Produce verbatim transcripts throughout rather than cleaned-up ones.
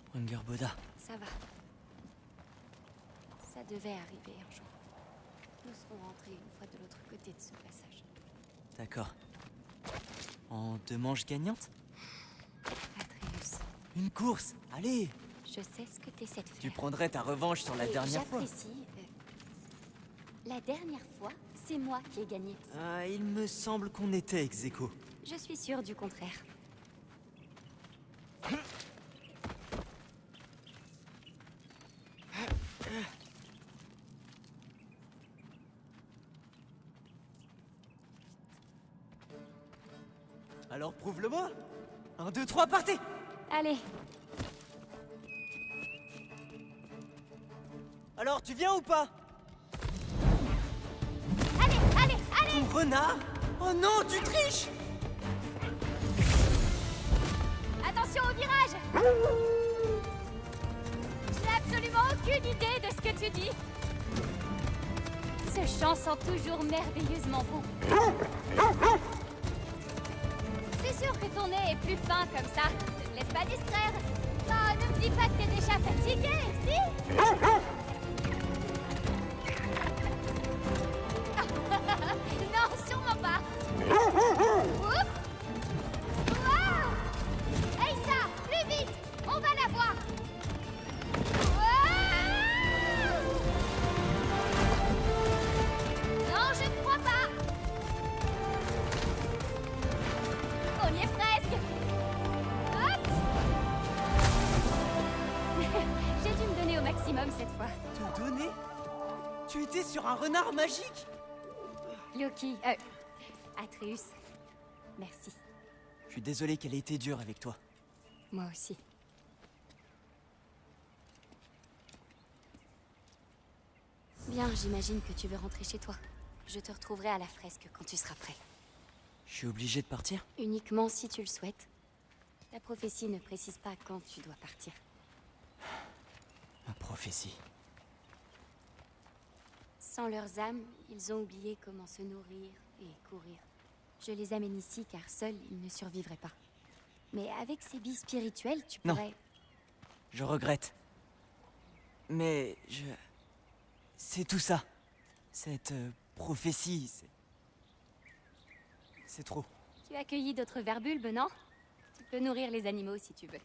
Angerboda. Ça va. Ça devait arriver un jour. Nous serons rentrés une fois de l'autre côté de ce passage. D'accord. En deux manches gagnantes? Atreus, Une course, allez! je sais ce que t'essaies de faire. Tu prendrais ta revanche sur la Et dernière fois. J'apprécie. euh, La dernière fois, c'est moi qui ai gagné. Ah, il me semble qu'on était ex aequo. Je suis sûre du contraire. Alors prouve-le-moi! Un, deux, trois, partez! Allez, Alors, tu viens ou pas? allez, allez, allez! Ton renard? Oh non, tu triches! Attention au virage! J'ai absolument aucune idée de ce que tu dis. Ce chant sent toujours merveilleusement bon. C'est sûr que ton nez est plus fin comme ça. Ne te laisse pas distraire. Oh, ne me dis pas que t'es déjà fatigué, si? Non, sûrement pas. Oups. Wow! Hey, ça! Plus vite! On va la voir! Wow! Non, je ne crois pas! On y est presque! Hop! J'ai dû me donner au maximum cette fois. Te donner? Tu étais sur un renard magique? Loki, euh... Atreus, merci. Je suis désolé qu'elle ait été dure avec toi. Moi aussi. Bien, j'imagine que tu veux rentrer chez toi. Je te retrouverai à la fresque quand tu seras prêt. Je suis obligé de partir? Uniquement si tu le souhaites. La prophétie ne précise pas quand tu dois partir. Ma prophétie. Sans leurs âmes, ils ont oublié comment se nourrir et courir. Je les amène ici car seuls ils ne survivraient pas. Mais avec ces billes spirituelles, tu Non. pourrais... Je regrette. Mais je... C'est tout ça. Cette euh, prophétie, c'est... C'est trop. Tu as accueilli d'autres verbulbes, non? Tu peux nourrir les animaux si tu veux.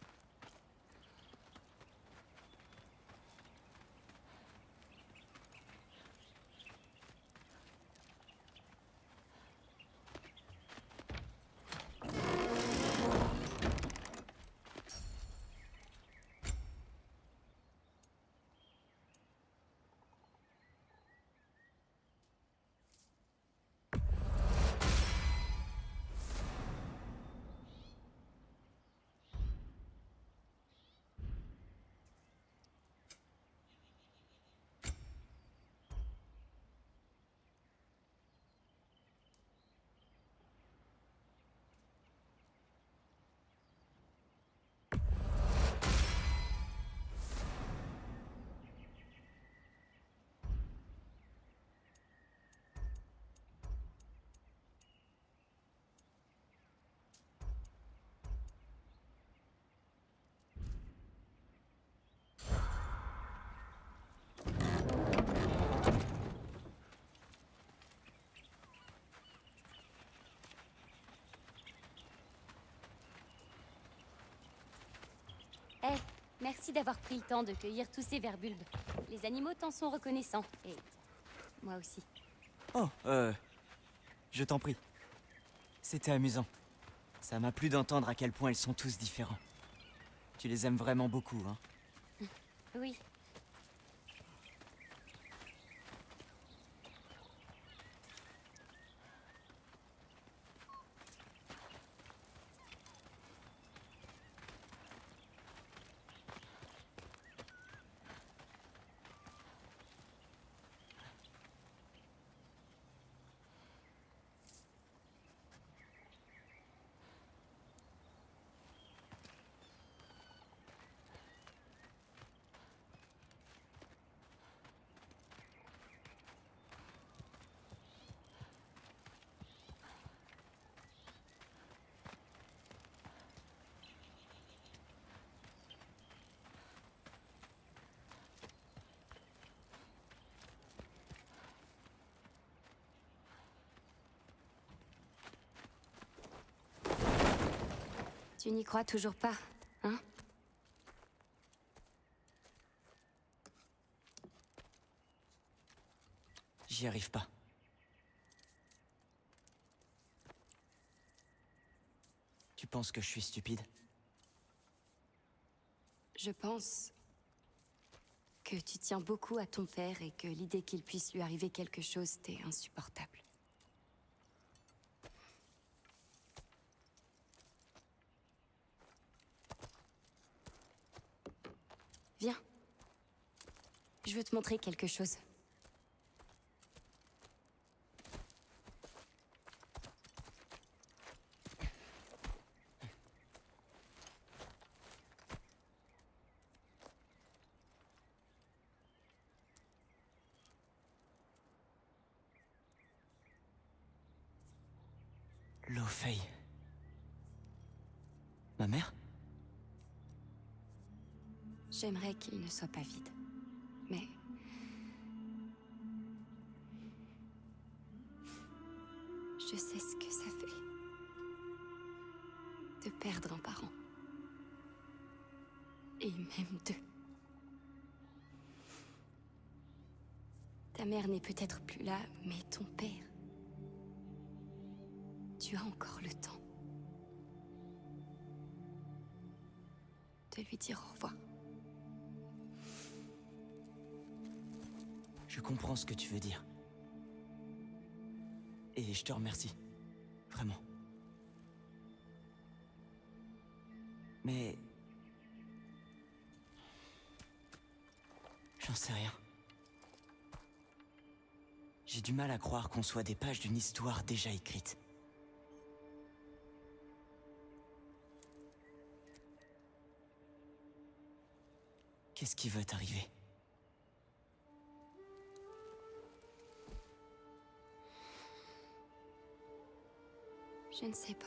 Eh, merci d'avoir pris le temps de cueillir tous ces verbulbes. Les animaux t'en sont reconnaissants, et moi aussi. Oh, euh... Je t'en prie. C'était amusant. Ça m'a plu d'entendre à quel point ils sont tous différents. Tu les aimes vraiment beaucoup, hein? Oui. Tu n'y crois toujours pas, hein? J'y arrive pas. Tu penses que je suis stupide? Je pense que tu tiens beaucoup à ton père et que l'idée qu'il puisse lui arriver quelque chose t'est insupportable. Viens. Je veux te montrer quelque chose. Lo Fei. Ma mère? J'aimerais qu'il ne soit pas vide. Mais... je sais ce que ça fait. De perdre un parent. Et même deux. Ta mère n'est peut-être plus là, mais ton père... tu as encore le temps. De lui dire au revoir. Je comprends ce que tu veux dire. Et je te remercie. Vraiment. Mais... j'en sais rien. J'ai du mal à croire qu'on soit des pages d'une histoire déjà écrite. Qu'est-ce qui va t'arriver? Je ne sais pas.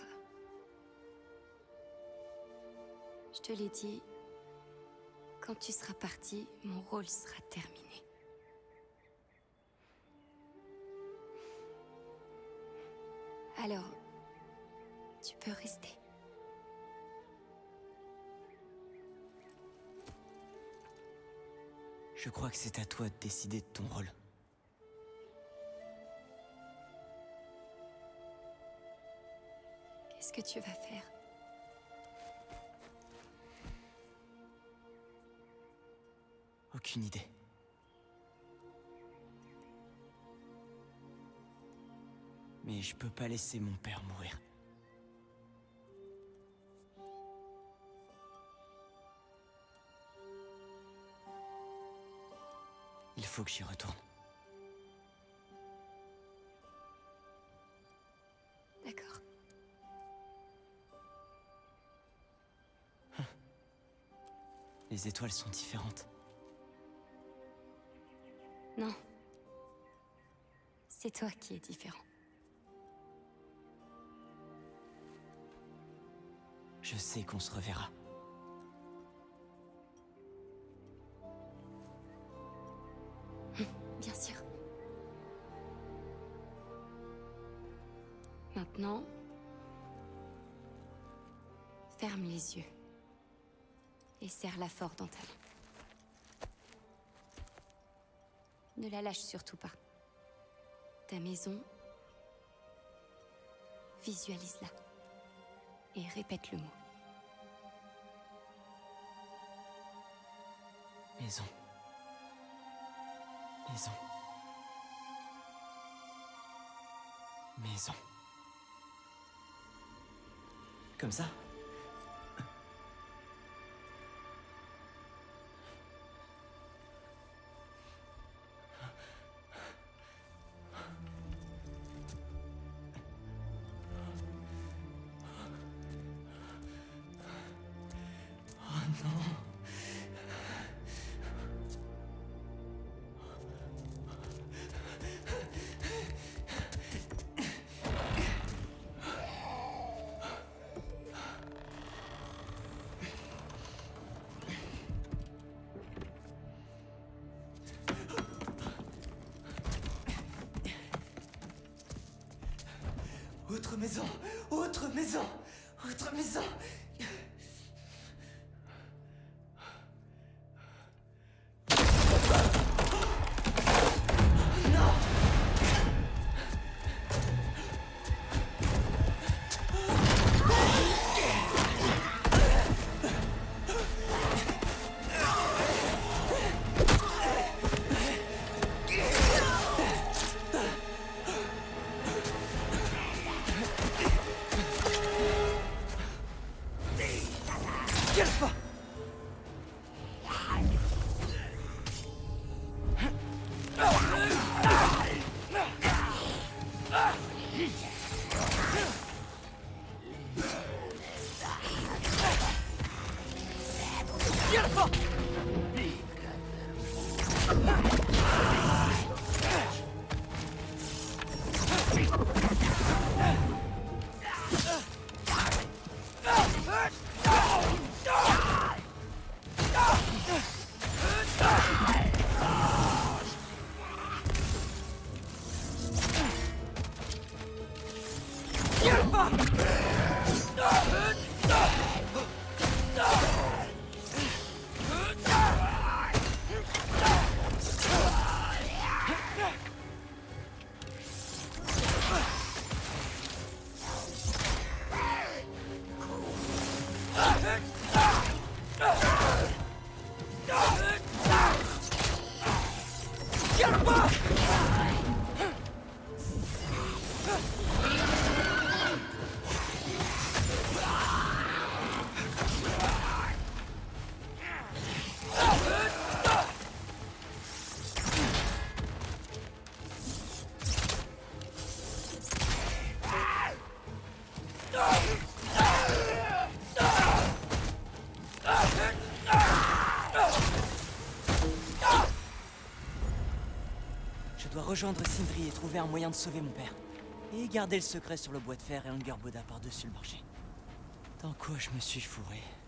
Je te l'ai dit, quand tu seras parti, mon rôle sera terminé. Alors, tu peux rester. Je crois que c'est à toi de décider de ton rôle. Qu'est-ce que tu vas faire? Aucune idée. Mais je peux pas laisser mon père mourir. Il faut que j'y retourne. D'accord. Les étoiles sont différentes. Non. C'est toi qui es différent. Je sais qu'on se reverra. Bien sûr. Maintenant, ferme les yeux et serre-la fort dans ta main. Ne la lâche surtout pas. Ta maison, visualise-la et répète le mot. Maison. Maison. Maison. Comme ça? Oh non. Autre maison, autre maison, autre maison. Je dois rejoindre Sindri et trouver un moyen de sauver mon père. Et garder le secret sur le bois de fer et Angerboda par-dessus le marché. Dans quoi je me suis fourré.